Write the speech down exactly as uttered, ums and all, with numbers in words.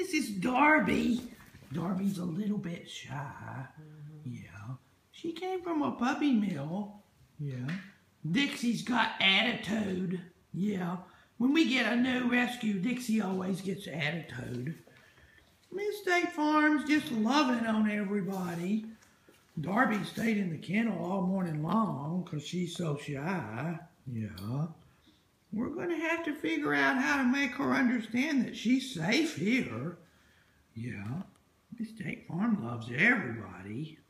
This is Darby. Darby's a little bit shy. Mm-hmm. Yeah. She came from a puppy mill. Yeah. Dixie's got attitude. Yeah. When we get a new rescue, Dixie always gets attitude. Miss State Farm's just loving on everybody. Darby stayed in the kennel all morning long because she's so shy. Yeah. We're going to have to figure out how to make her understand that she's safe here. Yeah. Miss State Farm loves everybody.